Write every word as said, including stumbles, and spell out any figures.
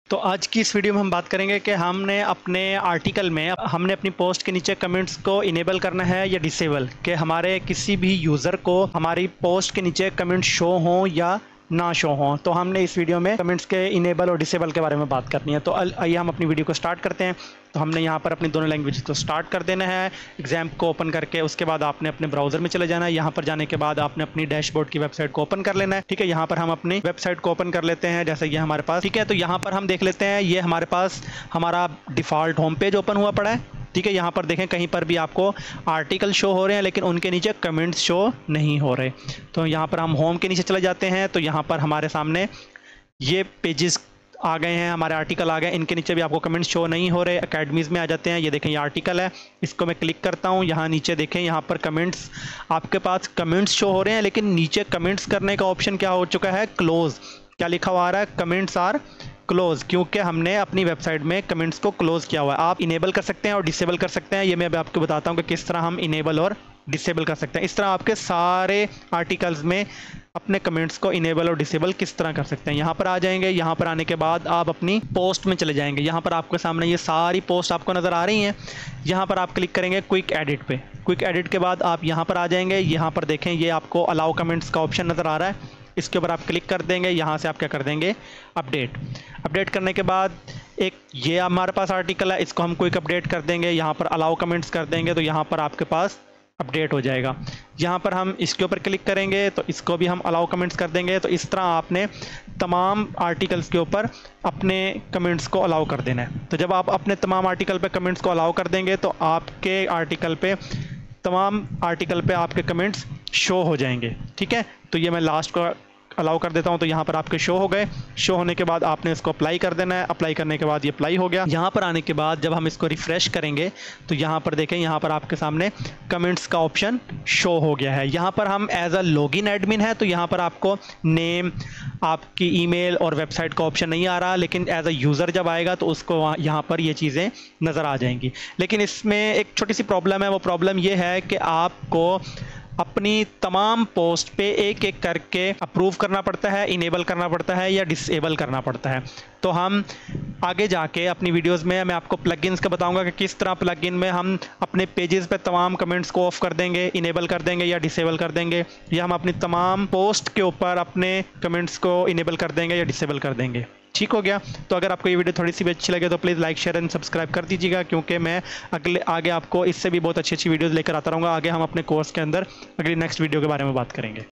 तो आज की इस वीडियो में हम बात करेंगे कि हमने अपने आर्टिकल में हमने अपनी पोस्ट के नीचे कमेंट्स को इनेबल करना है या डिसेबल, कि हमारे किसी भी यूज़र को हमारी पोस्ट के नीचे कमेंट शो हों या ना शो हों। तो हमने इस वीडियो में कमेंट्स के इनेबल और डिसेबल के बारे में बात करनी है। तो आइए हम अपनी वीडियो को स्टार्ट करते हैं। तो हमने यहाँ पर अपनी दोनों लैंग्वेज को स्टार्ट कर देना है, एग्जाम को ओपन करके। उसके बाद आपने अपने ब्राउजर में चले जाना है। यहाँ पर जाने के बाद आपने अपनी डैशबोर्ड की वेबसाइट को ओपन कर लेना है। ठीक है, यहाँ पर हम अपनी वेबसाइट को ओपन कर लेते हैं, जैसे ये हमारे पास। ठीक है, तो यहाँ पर हम देख लेते हैं, ये हमारे पास हमारा डिफ़ॉल्ट होम पेज ओपन हुआ पड़ा है। ठीक है, यहाँ पर देखें कहीं पर भी आपको आर्टिकल शो हो रहे हैं, लेकिन उनके नीचे कमेंट्स शो नहीं हो रहे। तो यहाँ पर हम होम के नीचे चले जाते हैं, तो यहाँ पर हमारे सामने ये पेजेस आ गए हैं, हमारे आर्टिकल आ गए। इनके नीचे भी आपको कमेंट्स शो नहीं हो रहे। अकेडमीज़ में आ जाते हैं, ये देखें ये आर्टिकल है, इसको मैं क्लिक करता हूँ। यहाँ नीचे देखें, यहाँ पर कमेंट्स, आपके पास कमेंट्स शो हो रहे हैं, लेकिन नीचे कमेंट्स करने का ऑप्शन क्या हो चुका है, क्लोज। क्या लिखा हुआ आ रहा है, कमेंट्स आर क्लोज, क्योंकि हमने अपनी वेबसाइट में कमेंट्स को क्लोज किया हुआ है। आप इनेबल कर सकते हैं और डिसेबल कर सकते हैं। ये मैं अभी आपको बताता हूँ कि किस तरह हम इनेबल और डिसेबल कर सकते हैं। इस तरह आपके सारे आर्टिकल्स में अपने कमेंट्स को इनेबल और डिसेबल किस तरह कर सकते हैं। यहाँ पर आ जाएंगे, यहाँ पर आने के बाद आप अपनी पोस्ट में चले जाएंगे। यहाँ पर आपके सामने ये सारी पोस्ट आपको नज़र आ रही हैं। यहाँ पर आप क्लिक करेंगे क्विक एडिट पे। क्विक एडिट के बाद आप यहाँ पर आ जाएंगे। यहाँ पर देखें, ये आपको अलाउ कमेंट्स का ऑप्शन नज़र आ रहा है, इसके ऊपर आप क्लिक कर देंगे। यहाँ से आप क्या कर देंगे, अपडेट। अपडेट करने के बाद एक ये हमारे पास आर्टिकल है, इसको हम क्विक अपडेट कर देंगे। यहाँ पर अलाउ कमेंट्स कर देंगे, तो यहाँ पर आपके पास अपडेट हो जाएगा। यहाँ पर हम इसके ऊपर क्लिक करेंगे, तो इसको भी हम अलाउ कमेंट्स कर देंगे। तो इस तरह आपने तमाम आर्टिकल्स के ऊपर अपने कमेंट्स को अलाउ कर देना है। तो जब आप अपने तमाम आर्टिकल पे कमेंट्स को अलाउ कर देंगे, तो आपके आर्टिकल पे तमाम आर्टिकल पे आपके कमेंट्स शो हो जाएंगे। ठीक है, तो ये मैं लास्ट को अलाउ कर देता हूं, तो यहाँ पर आपके शो हो गए। शो होने के बाद आपने इसको अप्लाई कर देना है। अप्लाई करने के बाद ये अप्लाई हो गया। यहाँ पर आने के बाद जब हम इसको रिफ्रेश करेंगे, तो यहाँ पर देखें, यहाँ पर आपके सामने कमेंट्स का ऑप्शन शो हो गया है। यहाँ पर हम एज अ लॉगिन एडमिन है, तो यहाँ पर आपको नेम, आपकी ईमेल और वेबसाइट का ऑप्शन नहीं आ रहा, लेकिन एज अ यूज़र जब आएगा तो उसको यहाँ पर ये चीज़ें नज़र आ जाएंगी। लेकिन इसमें एक छोटी सी प्रॉब्लम है। वो प्रॉब्लम ये है कि आपको अपनी तमाम पोस्ट पे एक एक करके अप्रूव करना पड़ता है, इनेबल करना पड़ता है या डिसेबल करना पड़ता है। तो हम आगे जाके अपनी वीडियोस में मैं आपको प्लगइन्स का बताऊंगा कि किस तरह प्लगइन में हम अपने पेजेस पे तमाम कमेंट्स को ऑफ कर देंगे, इनेबल कर देंगे या डिसेबल कर देंगे, या हम अपनी तमाम पोस्ट के ऊपर अपने कमेंट्स को इनेबल कर देंगे या डिसेबल कर देंगे। ठीक हो गया। तो अगर आपको ये वीडियो थोड़ी सी भी अच्छी लगे तो please like, share and subscribe कर दीजिएगा, क्योंकि मैं अगले आगे आपको इससे भी बहुत अच्छी अच्छी वीडियोस लेकर आता रहूँगा। आगे हम अपने कोर्स के अंदर अगली नेक्स्ट वीडियो के बारे में बात करेंगे।